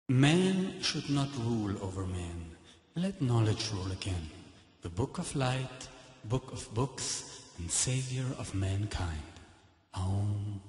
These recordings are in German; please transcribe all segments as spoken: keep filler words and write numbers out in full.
Man should not rule over man. Let knowledge rule again. The book of light, book of books, and savior of mankind. Aum.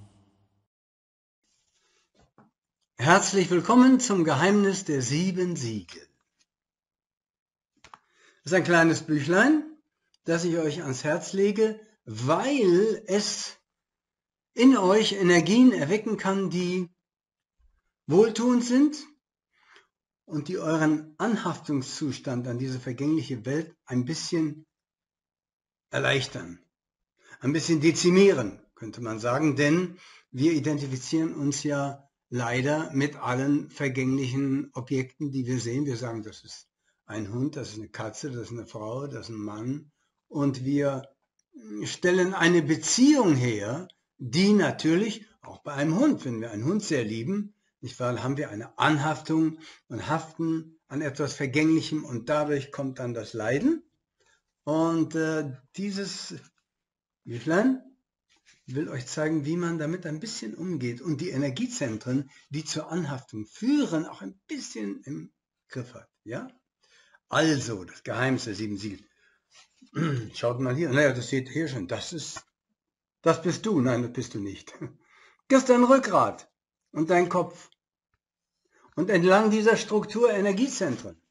Herzlich willkommen zum Geheimnis der sieben Siegel. Das ist ein kleines Büchlein, das ich euch ans Herz lege, weil es in euch Energien erwecken kann, die wohltuend sind und die euren Anhaftungszustand an diese vergängliche Welt ein bisschen erleichtern, ein bisschen dezimieren, könnte man sagen, denn wir identifizieren uns ja leider mit allen vergänglichen Objekten, die wir sehen. Wir sagen, das ist ein Hund, das ist eine Katze, das ist eine Frau, das ist ein Mann. Und wir stellen eine Beziehung her, die natürlich, auch bei einem Hund, wenn wir einen Hund sehr lieben, nicht wahr, haben wir eine Anhaftung und haften an etwas Vergänglichem und dadurch kommt dann das Leiden. Und äh, dieses Büchlein will euch zeigen, wie man damit ein bisschen umgeht und die Energiezentren, die zur Anhaftung führen, auch ein bisschen im Griff hat. Ja? Also, das Geheimnis der sieben Siegel. Schaut mal hier. Naja, das seht ihr hier schon. Das ist, das bist du. Nein, das bist du nicht. Das ist dein Rückgrat und dein Kopf. Und entlang dieser Struktur Energiezentren,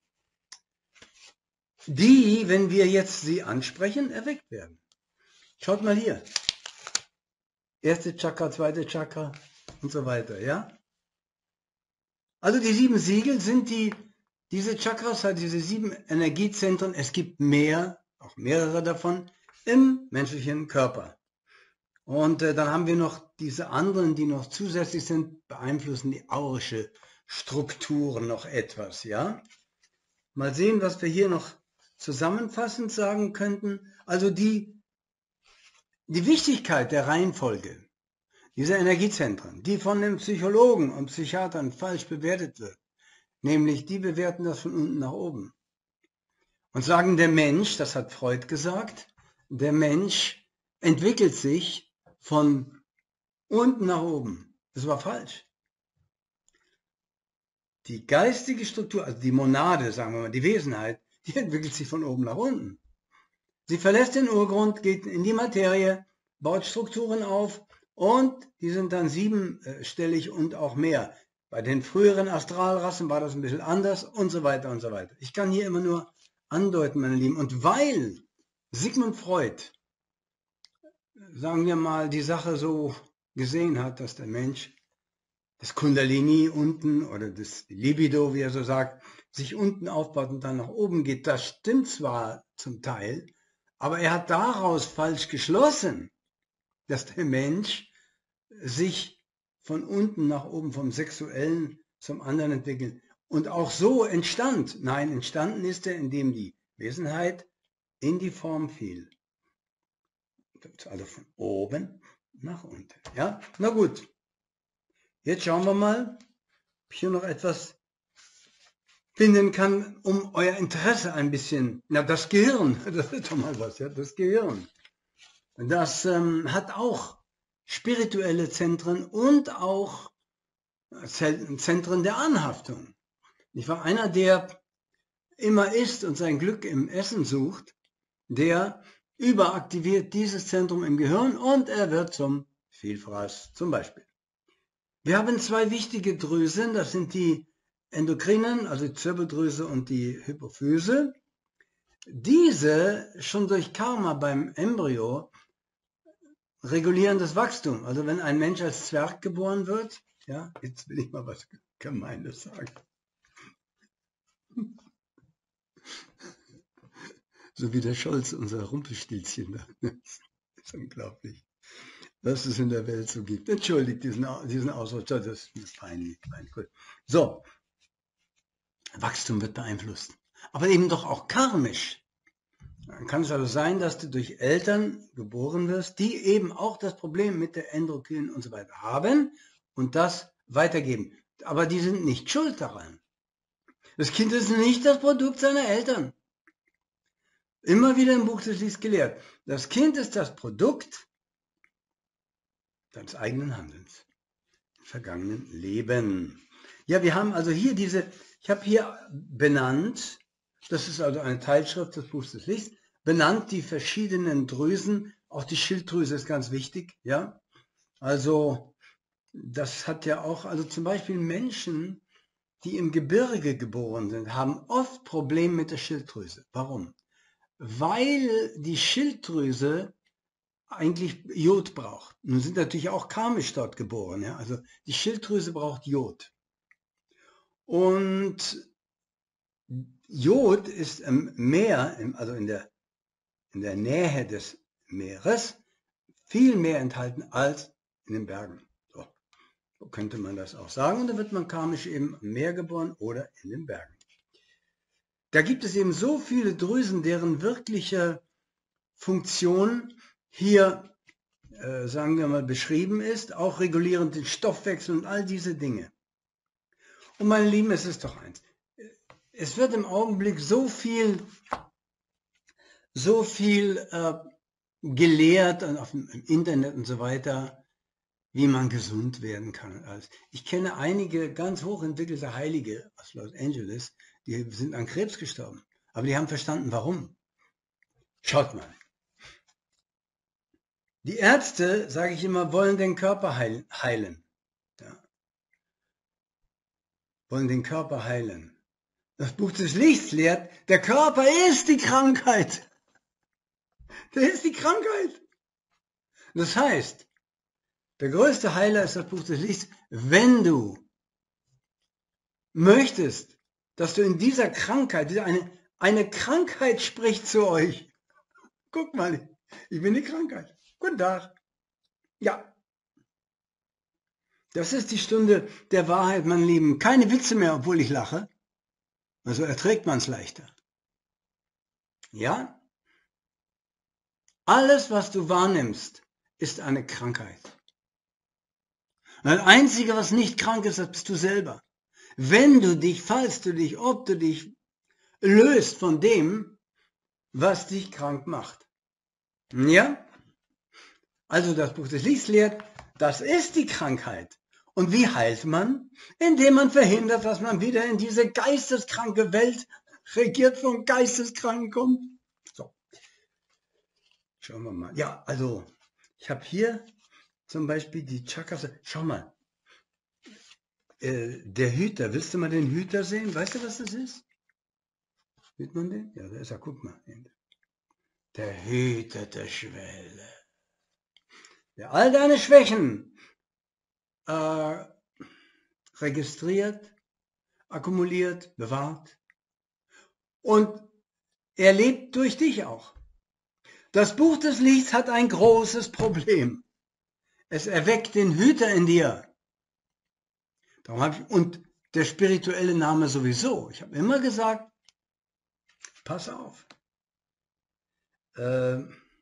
die, wenn wir jetzt sie ansprechen, erweckt werden. Schaut mal hier. Erste Chakra, zweite Chakra und so weiter, ja? Also die sieben Siegel sind die, diese Chakras, halt diese sieben Energiezentren, es gibt mehr, auch mehrere davon, im menschlichen Körper. Und äh, dann haben wir noch diese anderen, die noch zusätzlich sind, beeinflussen die aurische Struktur noch etwas, ja? Mal sehen, was wir hier noch zusammenfassend sagen könnten. Also die Die Wichtigkeit der Reihenfolge dieser Energiezentren, die von den Psychologen und Psychiatern falsch bewertet wird, nämlich die bewerten das von unten nach oben und sagen, der Mensch, das hat Freud gesagt, der Mensch entwickelt sich von unten nach oben. Das war falsch. Die geistige Struktur, also die Monade, sagen wir mal, die Wesenheit, die entwickelt sich von oben nach unten. Sie verlässt den Urgrund, geht in die Materie, baut Strukturen auf und die sind dann siebenstellig und auch mehr. Bei den früheren Astralrassen war das ein bisschen anders und so weiter und so weiter. Ich kann hier immer nur andeuten, meine Lieben. Und weil Sigmund Freud, sagen wir mal, die Sache so gesehen hat, dass der Mensch das Kundalini unten oder das Libido, wie er so sagt, sich unten aufbaut und dann nach oben geht, das stimmt zwar zum Teil, aber er hat daraus falsch geschlossen, dass der Mensch sich von unten nach oben, vom Sexuellen zum anderen entwickelt. Und auch so entstand. Nein, entstanden ist er, indem die Wesenheit in die Form fiel. Also von oben nach unten. Ja, na gut. Jetzt schauen wir mal, ob ich hier noch etwas finden kann, um euer Interesse ein bisschen, na das Gehirn, das ist doch mal was, ja, das Gehirn, das ähm, hat auch spirituelle Zentren und auch Zentren der Anhaftung. Ich war einer, der immer isst und sein Glück im Essen sucht, der überaktiviert dieses Zentrum im Gehirn und er wird zum Vielfraß zum Beispiel. Wir haben zwei wichtige Drüsen, das sind die Endokrinen, also die Zirbeldrüse und die Hypophyse. Diese schon durch Karma beim Embryo regulieren das Wachstum. Also wenn ein Mensch als Zwerg geboren wird, ja, jetzt will ich mal was Gemeines sagen. So wie der Scholz, unser Rumpelstilzchen. Das ist unglaublich, was es in der Welt so gibt. Entschuldigt diesen, diesen Ausdruck, das ist peinlich. Gut. So, Wachstum wird beeinflusst, aber eben doch auch karmisch. Dann kann es also sein, dass du durch Eltern geboren wirst, die eben auch das Problem mit der Endokrinen und so weiter haben und das weitergeben. Aber die sind nicht schuld daran. Das Kind ist nicht das Produkt seiner Eltern. Immer wieder im Buch des Lichts gelehrt. Das Kind ist das Produkt seines eigenen Handelns im vergangenen Leben. Ja, wir haben also hier diese, ich habe hier benannt, das ist also eine Teilschrift des Buchs des Lichts, benannt die verschiedenen Drüsen, auch die Schilddrüse ist ganz wichtig, ja. Also das hat ja auch, also zum Beispiel Menschen, die im Gebirge geboren sind, haben oft Probleme mit der Schilddrüse. Warum? Weil die Schilddrüse eigentlich Jod braucht. Nun sind natürlich auch karmisch dort geboren, ja. Also die Schilddrüse braucht Jod. Und Jod ist im Meer, also in der, in der Nähe des Meeres, viel mehr enthalten als in den Bergen. So, so könnte man das auch sagen. Und dann wird man karmisch eben im Meer geboren oder in den Bergen. Da gibt es eben so viele Drüsen, deren wirkliche Funktion hier, äh, sagen wir mal, beschrieben ist, auch regulierend den Stoffwechsel und all diese Dinge. Und meine Lieben, es ist doch eins. Es wird im Augenblick so viel, so viel äh, gelehrt auf dem, im Internet und so weiter, wie man gesund werden kann. Also ich kenne einige ganz hochentwickelte Heilige aus Los Angeles, die sind an Krebs gestorben. Aber die haben verstanden, warum. Schaut mal. Die Ärzte, sage ich immer, wollen den Körper heilen. Ja. Wollen den Körper heilen. Das Buch des Lichts lehrt, der Körper ist die Krankheit. Der ist die Krankheit. Das heißt, der größte Heiler ist das Buch des Lichts. Wenn du möchtest, dass du in dieser Krankheit, eine, eine Krankheit spricht zu euch. Guck mal, ich bin die Krankheit. Guten Tag. Ja. Das ist die Stunde der Wahrheit, mein Lieben. Keine Witze mehr, obwohl ich lache. Also erträgt man es leichter. Ja? Alles, was du wahrnimmst, ist eine Krankheit. Das Einzige, was nicht krank ist, das bist du selber. Wenn du dich, falls du dich, ob du dich löst von dem, was dich krank macht. Ja? Also das Buch des Lichts lehrt, das ist die Krankheit. Und wie heilt man? Indem man verhindert, dass man wieder in diese geisteskranke Welt, regiert von Geisteskranken, kommt. So. Schauen wir mal. Ja, also, ich habe hier zum Beispiel die Chakras. Schau mal. Äh, der Hüter. Willst du mal den Hüter sehen? Weißt du, was das ist? Sieht man den? Ja, da ist er. Guck mal. Der Hüter der Schwelle. Der all deine Schwächen äh, registriert, akkumuliert, bewahrt. Und er lebt durch dich auch. Das Buch des Lichts hat ein großes Problem. Es erweckt den Hüter in dir. Darum hab ich, und der spirituelle Name sowieso. Ich habe immer gesagt, pass auf. Äh,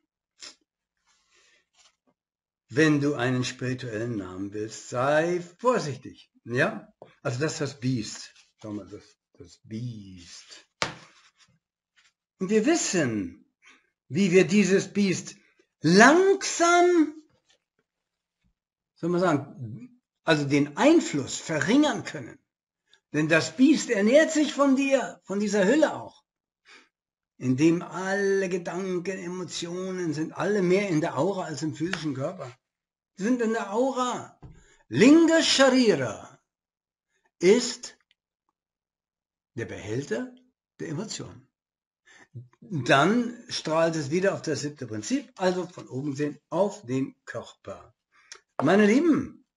wenn du einen spirituellen Namen willst, sei vorsichtig. Ja? Also das ist das Biest. Schau mal, das, das Biest. Und wir wissen, wie wir dieses Biest langsam, soll man sagen, also den Einfluss verringern können. Denn das Biest ernährt sich von dir, von dieser Hülle auch. Indem alle Gedanken, Emotionen sind alle mehr in der Aura als im physischen Körper. Sie sind in der Aura. Linga Sharira ist der Behälter der Emotionen. Dann strahlt es wieder auf das siebte Prinzip, also von oben sehen, auf den Körper. Meine Lieben,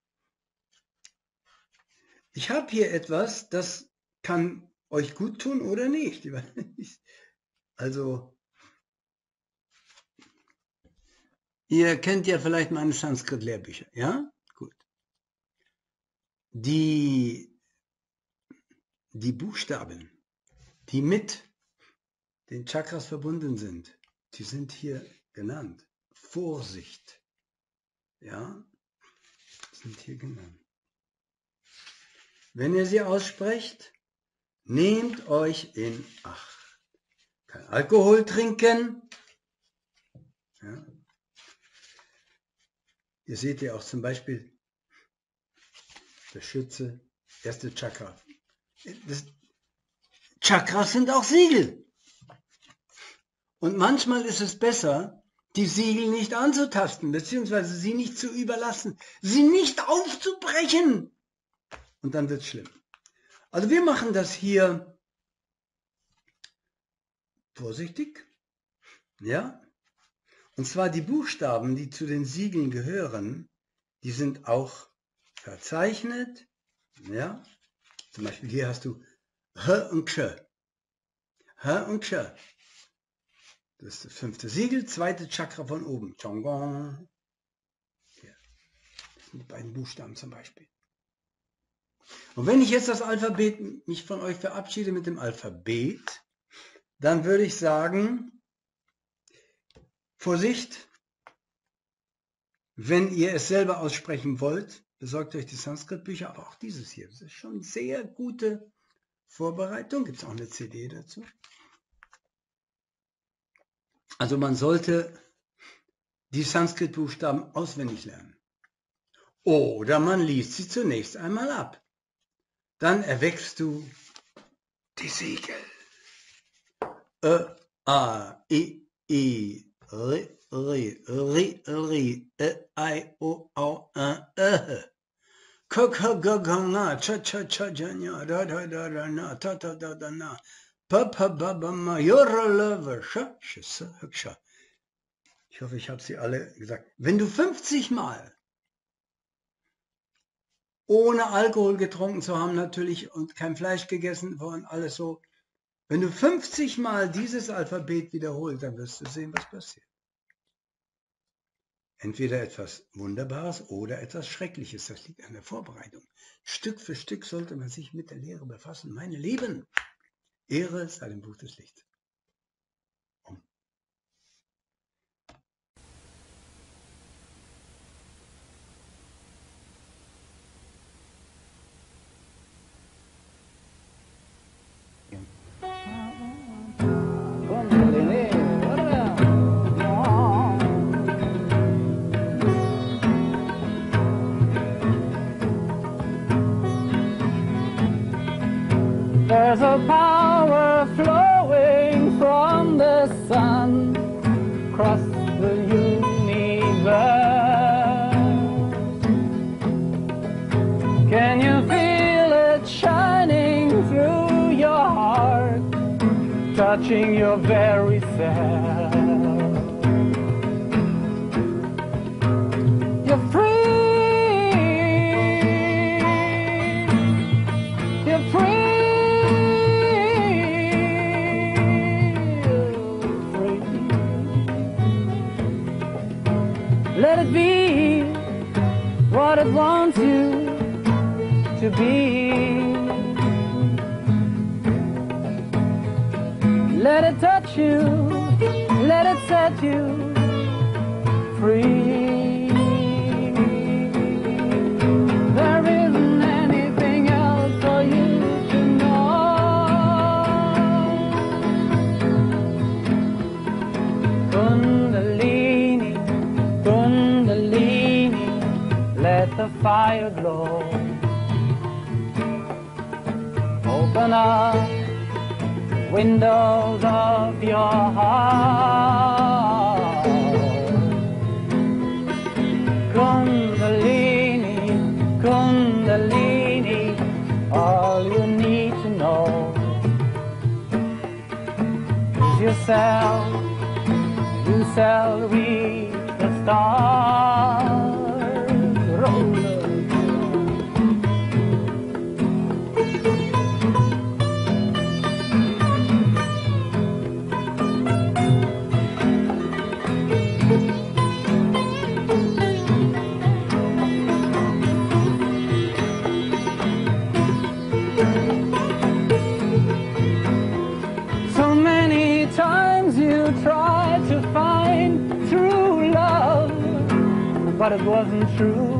ich habe hier etwas, das kann euch gut tun oder nicht. Also, ihr kennt ja vielleicht meine Sanskrit-Lehrbücher, ja? Gut. Die, die Buchstaben, die mit den Chakras verbunden sind, die sind hier genannt. Vorsicht, ja, sind hier genannt. Wenn ihr sie aussprecht, nehmt euch in Acht. Kein Alkohol trinken. Ja. Ihr seht ja auch zum Beispiel der Schütze, erste Chakra. Das Chakras sind auch Siegel. Und manchmal ist es besser, die Siegel nicht anzutasten, beziehungsweise sie nicht zu überlassen, sie nicht aufzubrechen. Und dann wird es schlimm. Also wir machen das hier vorsichtig, ja. Und zwar die Buchstaben, die zu den Siegeln gehören, die sind auch verzeichnet, ja. Zum Beispiel hier hast du H und Ksch. H und Ksch. Das ist das fünfte Siegel, zweite Chakra von oben. Chonggong. Hier. Das sind die beiden Buchstaben zum Beispiel. Und wenn ich jetzt das Alphabet, mich von euch verabschiede mit dem Alphabet, dann würde ich sagen, Vorsicht, wenn ihr es selber aussprechen wollt, besorgt euch die Sanskrit-Bücher, aber auch dieses hier. Das ist schon sehr gute Vorbereitung. Gibt es auch eine C D dazu. Also man sollte die Sanskrit-Buchstaben auswendig lernen. Oder man liest sie zunächst einmal ab. Dann erweckst du die Siegel. Ö, A, I, I, R, R, R, R, Ä, Ei, O, Au, Ä, Ö. K, K, G, G, Na, Cha, Cha, Cha, Ja, Ja, Da, Da, Da, Da, Na, Ta, Ta, Da, Da, Na. Papa, Baba, Majora, Love, Scha, Scha, Scha. Ich hoffe, ich habe sie alle gesagt. Wenn du fünfzig Mal ohne Alkohol getrunken zu haben natürlich und kein Fleisch gegessen und alles so, wenn du fünfzig Mal dieses Alphabet wiederholst, dann wirst du sehen, was passiert. Entweder etwas Wunderbares oder etwas Schreckliches. Das liegt an der Vorbereitung. Stück für Stück sollte man sich mit der Lehre befassen. Meine Lieben, Ehre sei dem Buch des Lichts. Um. There's a power flowing from the sun across the universe. Can you feel it shining through your heart, touching your very self? You're free. You're free. Let it be what it wants you to be. Let it touch you, let it set you free. There isn't anything else for you to know. Kundalini, Kundalini, let the fire glow. Open up windows of your heart. Kundalini, Kundalini, all you need to know is yourself. You shall reach the stars. Roll. So many times you tried to find true love, but it wasn't true.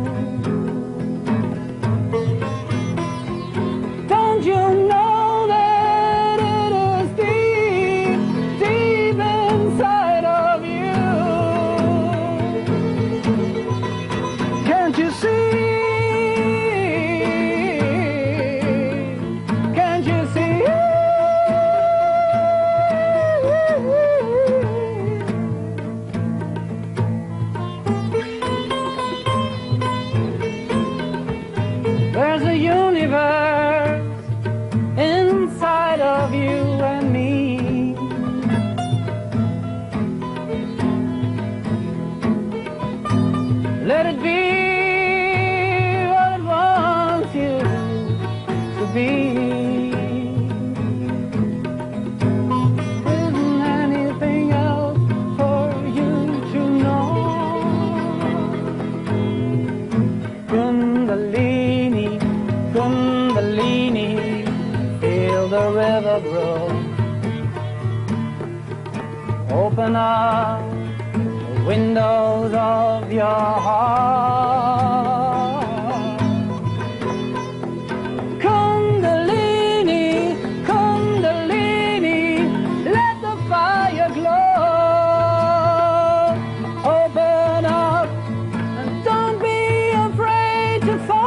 Don't you know that it is deep, deep inside of you? Can't you see the river grows. Open up the windows of your heart. Kundalini, Kundalini, let the fire glow. Open up and don't be afraid to fall.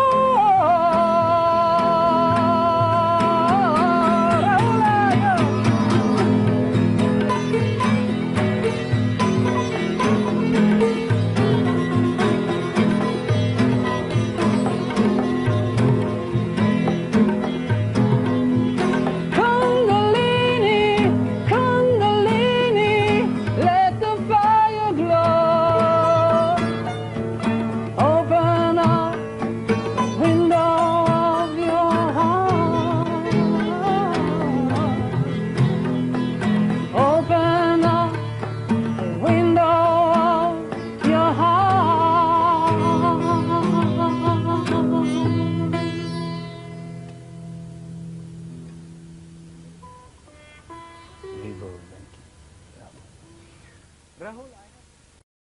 Rahul,